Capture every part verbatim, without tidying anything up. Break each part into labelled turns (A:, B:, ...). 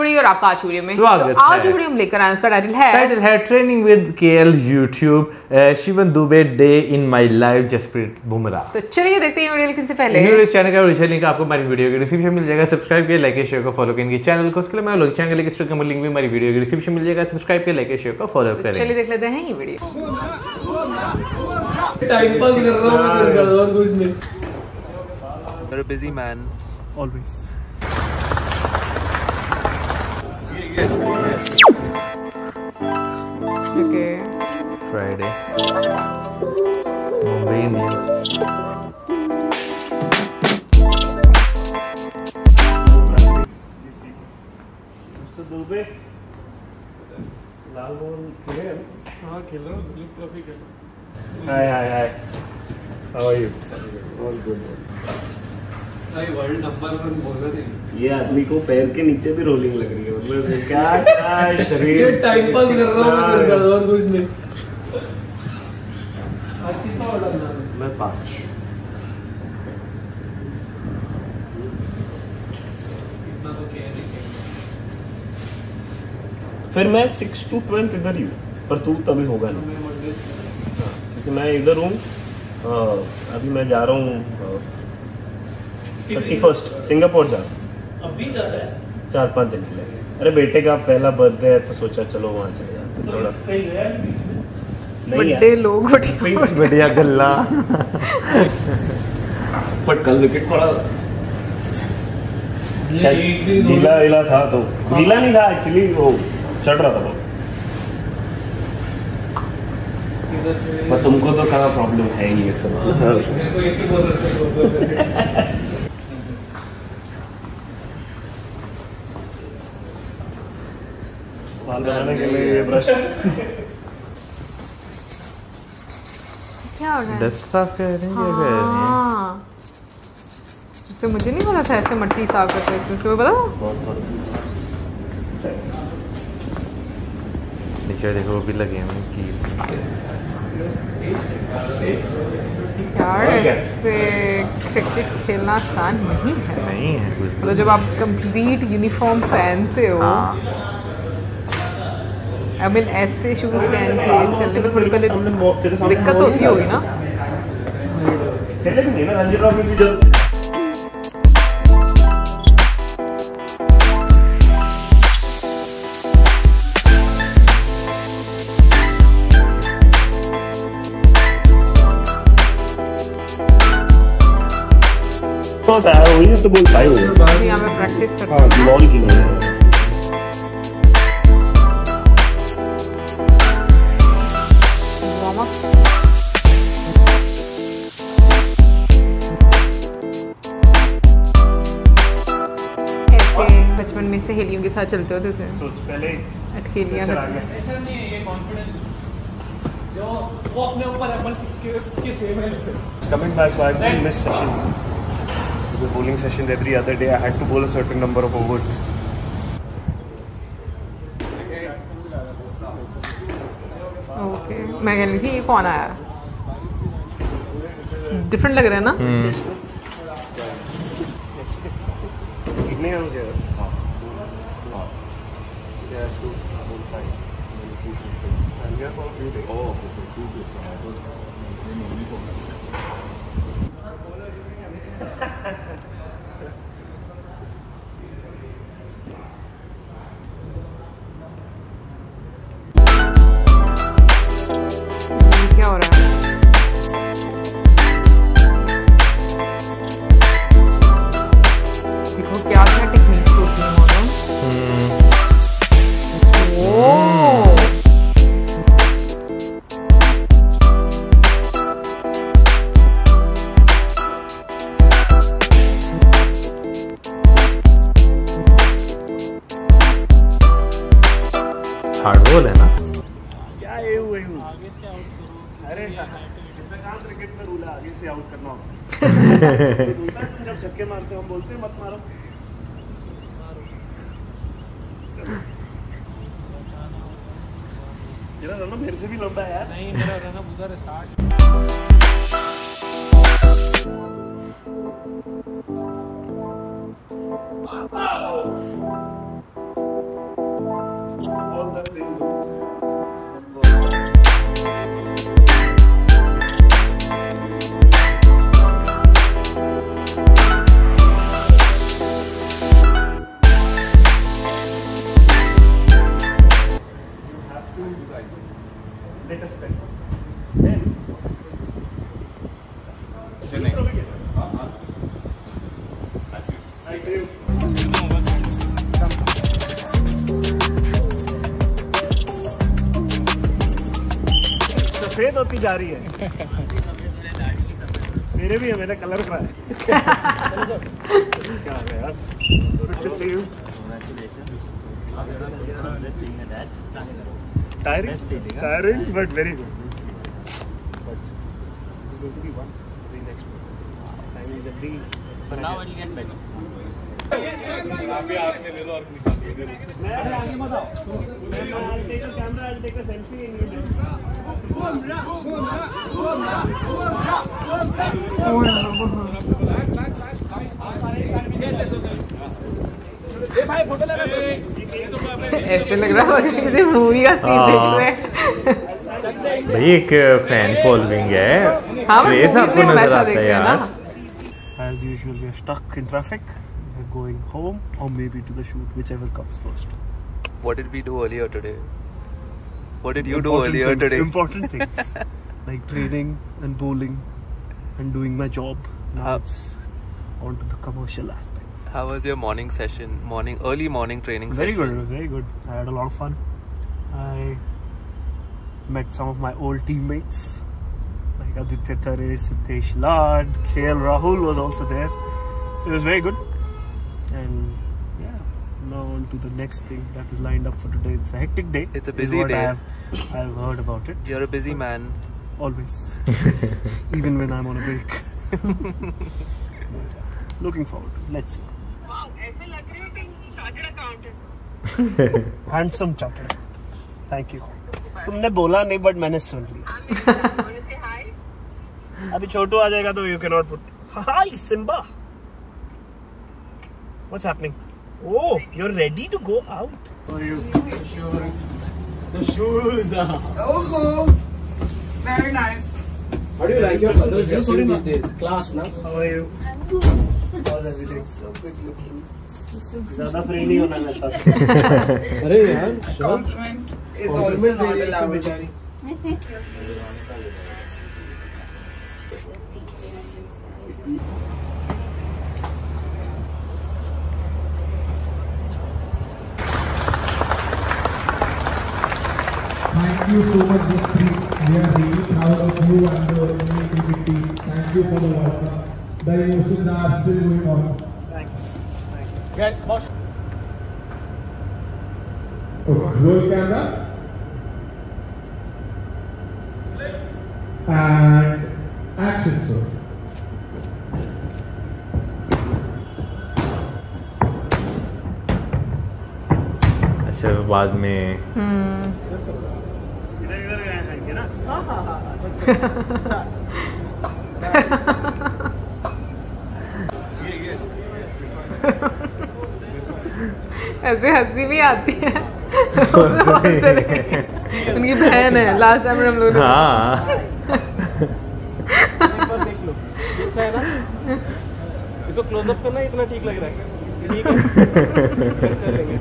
A: Everybody और आपका आज वीडियो में
B: स्वागत
A: so, आज
B: है।
A: वीडियो हम लेकर आए उसका टाइटल है
B: टाइटल है training with KL YouTube Shivam Dube day in my life Jasprit Bumrah.
A: तो चलिए देखते हैं वीडियो लेकिन से पहले
B: वीडियो इस चैनल का ऑफिशियल लिंक आपको हमारी वीडियो के डिस्क्रिप्शन मिल जाएगा। सब्सक्राइब किए, लाइक शेयर को फॉलो करेंगे चैनल को। उसके लिए मैं लोग चैनल के इंस्टाग्राम लिंक भी हमारी वीडियो के डिस्क्रिप्शन मिल जाएगा। सब्सक्राइब किए, लाइक शेयर को फॉलो
A: तो
B: करें।
A: चलिए देख लेते हैं ये वीडियो।
C: टाइम पास कर रहा हूं मैं, और कुछ नहीं।
D: You're a busy man.
C: Always.
A: Okay
B: Friday Mumbai Indians
E: Dube Lal Mohan खेले हैं?
C: हाँ खेल रहा हूँ, दिलीप ट्रॉफी खेल रहा हूँ।
E: Hi hi hi how are you? All good.
C: भाई वर्ल्ड नंबर वन बॉलर है
E: ये आदमी को पैर के नीचे भी रोलिंग लग रही है, मतलब क्या क्या शरीर।
C: ये टाइम पास कर रहा हूँ मैं, और कुछ नहीं। आज कितना ऑर्डर डालना है?
E: मैं पाँच।
C: इतना तो क्या है।
E: फिर मैं सिक्स टू ट्वेल्थ इधर ही हूँ, पर तू तभी होगा नहीं,
C: मैं मंडे
E: क्योंकि मैं इधर हूँ। अभी मैं जा रहा हूँ थर्टी फर्स्ट सिंगापुर जा रहा हूँ,
C: अभी जा रहा है
E: चार पाँच दिन के लिए। अरे बेटे का पहला बर्थडे है तो सोचा चलो वहाँ चले जाते हैं थोड़ा।
C: कहीं गया
E: नहीं
A: बड़े
E: यार,
A: लोग बड़े
B: बढ़िया गल्ला।
E: बट कल विकेट थोड़ा
C: एक दिन
E: गीला गीला था, तो गीला नहीं था एक्चुअली, वो चढ़ रहा था वो। पर तुमको तो कहाँ प्रॉब्लम है ही ये सब।
C: मेरे को एक ही बॉलर से बॉलर
E: बाल बनाने के लिए ये ब्रश।
A: क्या हो रहा है?
B: डस्ट साफ कर रहे हैं क्या कर रहे हैं?
A: हाँ ऐसे मुझे नहीं पता था ऐसे मट्टी साफ करते हैं इसमें, तुम्हें पता?
E: बहुत बहुत
B: नीचे देखो वो भी लगे हैं की
A: यार ऐसे क्रिकेट खेलना आसान नहीं है।
B: नहीं है कुछ
A: मतलब जब आप कंप्लीट यूनिफॉर्म पहनते हो,
B: हाँ।
A: आई मीन ऐसे शूज पहन के चलने में थोड़ी पहले
E: हमने मो- तेरे सामने
A: दिक्कत
E: मोड़
A: होती
E: नहीं
A: होगी
E: डाला।
A: ना।
E: खेले भी नहीं ना रणजी ट्रॉफी भी जब होता है वही तो बोल पाए हो।
A: तो यहाँ पे प्रैक्टिस करते
E: हाँ
A: हैं।
E: बॉल की नहीं
A: वार्म अप। ऐसे बचपन में सहेलियों के साथ चलते होते थे,
E: सोच पहले
A: अटकेलियाँ
E: प्रेशर आ
A: करते।
E: गया।
C: ऐसा नहीं है, ये कॉन्फिडेंस जो वो अपने ऊपर है, बल्कि किसके किस वे में
E: Coming back, so I've been missed sessions. The bowling sessions every other day. I had to bowl a certain number of overs.
A: Okay मैं कह रही थी ये कौन आया? डिफरेंट लग रहा है ना?
E: Evening I was here. हाँ. हाँ. Yeah, two, four, five. I'm here for a few days. Oh, okay. So two days. I thought.
A: क्या हो रहा है? देखो क्या क्या टेक्निक्स होती हैं मालूम? ओह
B: हार्ड बॉल है ना।
E: क्या ये हुए हूँ? अरे इसका काम क्रिकेट में रूल है, आगे से आउट करना होगा। बोलता है जब छक्के मारते हम बोलते हैं मत मारो। मेरा रन मेरे से भी लंबा है यार।
C: नहीं, मेरा रन उधर start
E: Let us spend. Then. I see you. सफेद होती जा रही है। मेरे भी है, मेरा कलर का है। क्या है यार? Good to see you. Tiring, tiring, but very good. But it's going to be one the next one. I mean the D. So now it will get better. I'll take a camera. I'll take a selfie in you.
A: ऐसे लग रहा है किसी movie का scene देख रहे हैं।
B: भाई एक फैन फॉलोइंग है,
A: हाँ,
B: क्रेज आपको
A: हम
B: नजर
A: ऐसा
B: आता
A: देखते
B: है
A: हैं
B: यार।
A: ना।
E: As usual, we are stuck in traffic. We're going home or maybe to the shoot, whichever comes first.
D: What did we do earlier today? What did you do
E: Important
D: earlier
E: things,
D: today?
E: Important things like training and bowling and doing my job. Now
D: How-
E: it's on to the commercial aspects.
D: How was your morning session? Morning, early morning training
E: Very good,
D: session?
E: very good. I had a lot of fun. I met some of my old teammates like Aditya Thare, Siddesh Lad, K L Rahul was also there. So it was very good. And yeah, now on to the next thing that is lined up for today. It's a hectic day.
D: It's a
E: is
D: busy
E: what
D: day.
E: I have, I have heard about it.
D: You're a busy man.
E: Always. Even when I'm on a break. Looking forward. Let's see.
F: ऐसे लग रहे हो कि chartered accountant.
E: Handsome chartered. Thank you. तुमने बोला नहीं but मैंने सुन लिया। अभी छोटू आ जाएगा तो you cannot put. Hi Simba. What's happening? Oh, you're ready to go out. How are you?
C: The shoes.
F: Oh, very nice.
C: How do you like your brother's dressing these days? Class, na?
E: How are you? How's everything? ज़्यादा free नहीं होना मेरे साथ।
C: अरे यार,
F: Compliment is always not allowed.
G: Thank you so much, Jeffrey. We are really proud of you and the Indian team. Thank you for the welcome. The emotions are still going on.
C: Get boss.
G: Okay, roll camera. And action, sir.
B: अच्छा बाद में
E: इधर इधर आएंगे ना? हाँ हाँ हाँ।
A: ऐसे हंसी भी आती है। हंसे नहीं। उनकी बहन है, लास्ट टाइम हम लोग
B: हाँ
C: देख लो, अच्छा है ना? इसको क्लोज अप करना इतना ठीक लग रहा है। ठीक है। कर लेंगे।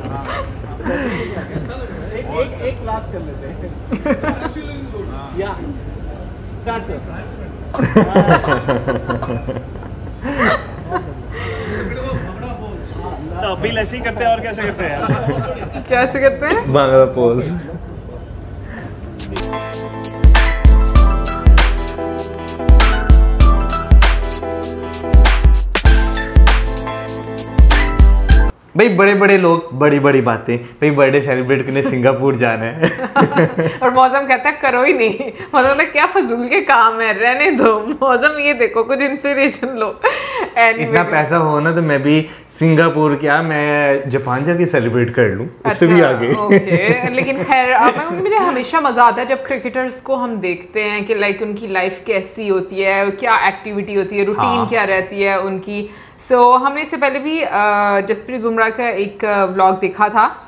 C: एक एक एक क्लास कर लेते हैं। या स्टार्ट सर।
E: तो अभी ऐसे ही करते हैं और कैसे करते हैं यार?
A: कैसे करते हैं?
B: बांग्ला पोज। भाई बड़े बड़े लोग बड़ी बड़ी बातें, भाई बर्थडे सेलिब्रेट करने सिंगापुर जाना है।
A: और मौसम कहता है करो ही नहीं। मौसम क्या फजूल के काम है, रहने दो। मौसम ये देखो, कुछ इंस्पिरेशन लो। anyway,
B: इतना पैसा हो ना तो मैं भी सिंगापुर क्या मैं जापान जाके सेलिब्रेट कर लूं, उससे भी आगे।
A: ओके, लेकिन खैर अब मुझे हमेशा मजा आता है जब क्रिकेटर्स को हम देखते हैं कि लाइक उनकी लाइफ कैसी होती है, क्या एक्टिविटी होती है, रूटीन
B: हाँ।
A: क्या रहती है उनकी। सो so, हमने इससे पहले भी जसप्रीत बुमराह का एक व्लॉग देखा था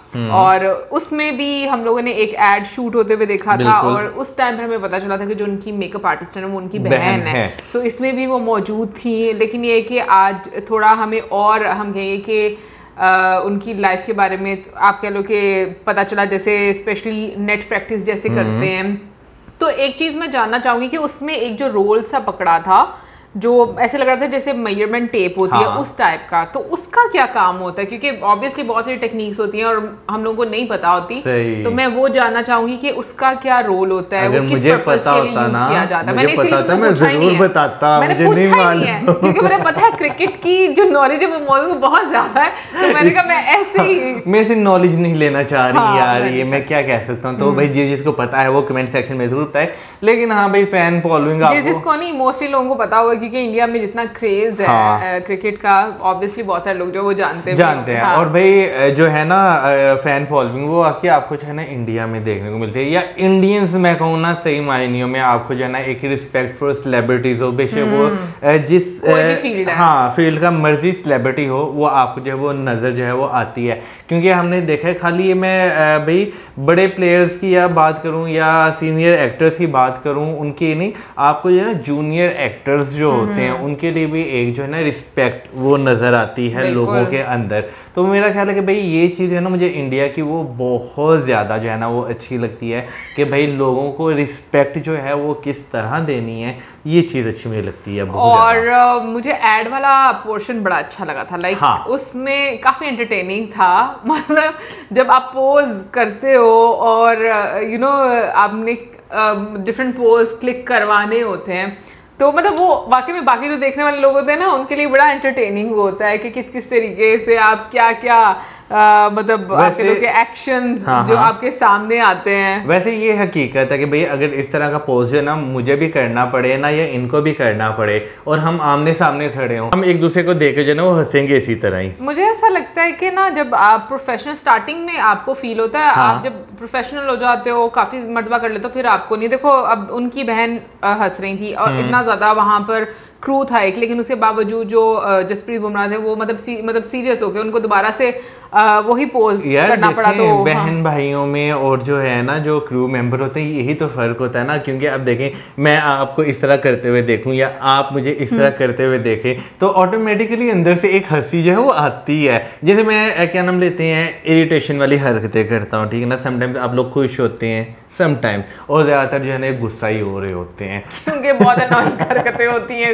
A: और उसमें भी हम लोगों ने एक एड शूट होते हुए देखा था और उस टाइम पर हमें पता चला था कि जो उनकी मेकअप आर्टिस्ट है वो उनकी बहन है, सो so, इसमें भी वो मौजूद थी। लेकिन ये कि आज थोड़ा हमें और हम कहेंगे कि Uh, उनकी लाइफ के बारे में आप कह लो कि पता चला, जैसे स्पेशली नेट प्रैक्टिस जैसे करते हैं। तो एक चीज़ मैं जानना चाहूँगी कि उसमें एक जो रोल सा पकड़ा था जो ऐसे लग रहा था जैसे मेजरमेंट टेप होती हाँ। है उस टाइप का, तो उसका क्या काम होता है? क्योंकि ऑब्वियसली बहुत सारी टेक्निक्स होती हैं और हम लोगों को नहीं पता होती, तो मैं वो जानना चाहूंगी कि उसका क्या रोल होता है,
B: अगर
A: वो किस
B: मुझे
A: पर्पस
B: पता
A: के लिए
B: होता
A: यूज
B: ना,
A: किया जाता है।
B: मैंने
A: इसीलिए
B: पता
A: तुमको
B: मैं
A: पूछा ही
B: जरूर
A: नहीं है।
B: बताता,
A: मैंने
B: मुझे
A: पूछा
B: नहीं
A: ही नहीं है क्योंकि मुझे पता है क्रिकेट की जो नॉलेज है वो मौजूद बहुत ज्यादा है, तो मैंने कहा मैं ऐसे ही
B: मैं से नॉलेज नहीं लेना चाह रही यार, ये मैं क्या कह सकता हूँ। तो भाई जिस जिसको पता है वो कमेंट सेक्शन में जरूर बताए। लेकिन हाँ भाई फैन फॉलोइंग
A: जिस जिसको नहीं, मोस्टली लोगों को पता होगा क्योंकि इंडिया में जितना क्रेज है क्रिकेट का, ऑब्वियसली बहुत सारे लोग जो वो जानते
B: जानते हैं। हाँ। और भाई जो है ना फैन फॉलोइंग वो आके आपको जो है ना इंडिया में देखने को मिलती है, या इंडियंस मैं कहूँ ना सही मायनियों में आपको जो है ना एक रिस्पेक्ट फॉर सेलिब्रिटीज हो, बेशक वो जिस
A: फील्ड
B: हाँ फील्ड का मर्जी सेलिब्रिटी हो, वो आपको जो है वो नज़र जो है वो आती है। क्योंकि हमने देखा है, खाली ये मैं भाई बड़े प्लेयर्स की या बात करूँ या सीनियर एक्टर्स की बात करूँ उनकी नहीं, आपको जो है ना जूनियर एक्टर्स जो होते हैं उनके लिए भी एक जो है ना रिस्पेक्ट वो नजर आती है लोगों के अंदर। तो मेरा ख्याल है कि भाई ये चीज़ है ना मुझे इंडिया की वो बहुत ज़्यादा जो है ना वो अच्छी लगती है कि भाई लोगों को रिस्पेक्ट जो है वो किस तरह देनी है, ये चीज़ अच्छी मुझे लगती है बहुत।
A: और uh, मुझे एड वाला पोर्शन बड़ा अच्छा लगा था, लाइक हाँ। उसमें काफ़ी एंटरटेनिंग था। मतलब जब आप पोज करते हो और यू नो आपने डिफरेंट पोज क्लिक करवाने होते हैं, तो मतलब वो वाकई में बाकी जो देखने वाले लोग होते हैं ना उनके लिए बड़ा एंटरटेनिंग होता है कि किस किस तरीके से आप क्या क्या आ, मतलब आपके लोग के एक्शंस हाँ, जो हाँ, आपके सामने आते हैं।
B: वैसे ये हकीकत है कि भाई अगर इस तरह का पोज है ना मुझे भी करना पड़े ना या इनको भी करना पड़े और हम आमने सामने खड़े हों, हम एक दूसरे को देखे जो ना वो हंसेंगे इसी तरह ही।
A: मुझे ऐसा लगता है कि ना जब आप प्रोफेशनल स्टार्टिंग में आपको फील होता है, हाँ, आप जब प्रोफेशनल हो जाते हो काफी मर्तबा कर लेते हो फिर आपको नहीं। देखो अब उनकी बहन हंस रही थी और इतना ज्यादा वहां पर क्रू था एक, लेकिन उसके बावजूद जो जसप्रीत बुमराह थे वो मतलब सी, मतलब सीरियस हो गए, उनको दोबारा से वही पोज करना पड़ा। तो
B: बहन
A: हाँ।
B: भाइयों में और जो है ना जो क्रू मेंबर होते हैं यही तो फर्क होता है ना। क्योंकि अब देखें मैं आपको इस तरह करते हुए देखूं या आप मुझे इस तरह करते हुए देखें तो ऑटोमेटिकली अंदर से एक हंसी जो है वो आती है। जैसे मैं क्या नाम लेते हैं इरिटेशन वाली हरकतें करता हूँ, ठीक है ना। समटाइम्स आप लोग खुश होते हैं समटाइम्स, और ज़्यादातर जो है ना गुस्सा ही हो रहे होते हैं
A: क्योंकि बहुत अनोइंग हरकतें होती हैं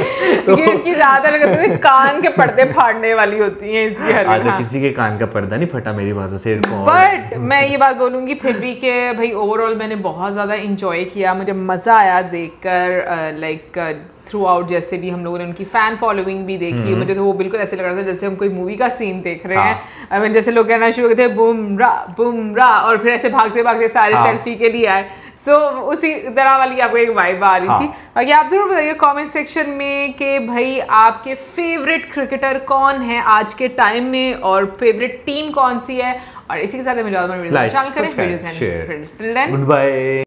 A: तो इसकी ज़्यादातर हरकतें कान के पर्दे फाड़ने वाली होती हैं इसकी हरकत।
B: हाँ। किसी के कान का पर्दा नहीं फटा मेरी बातों से,
A: बट मैं ये बात बोलूँगी फिर भी कि भाई ओवरऑल मैंने बहुत ज़्यादा इंजॉय किया, मुझे मज़ा आया देखकर। लाइक थ्रू आउट जैसे भी हम लोगों ने उनकी फैन फॉलोइंग भी देखी, मुझे तो वो बिल्कुल ऐसे लग रहा था जैसे हम कोई मूवी का सीन देख रहे हैं। आई मीन जैसे लोग कहना शुरू करते बुमराह बुमराह और फिर ऐसे भागते भागते सारे हाँ। सेल्फी के लिए आए, सो so, उसी तरह वाली आपको एक वाइब आ रही हाँ। थी। बाकी आप जरूर बताइए कमेंट सेक्शन में कि भाई आपके फेवरेट क्रिकेटर कौन है आज के टाइम में और फेवरेट टीम कौन सी है। और इसी के साथ में वीडियो
B: करें, गुड बाय।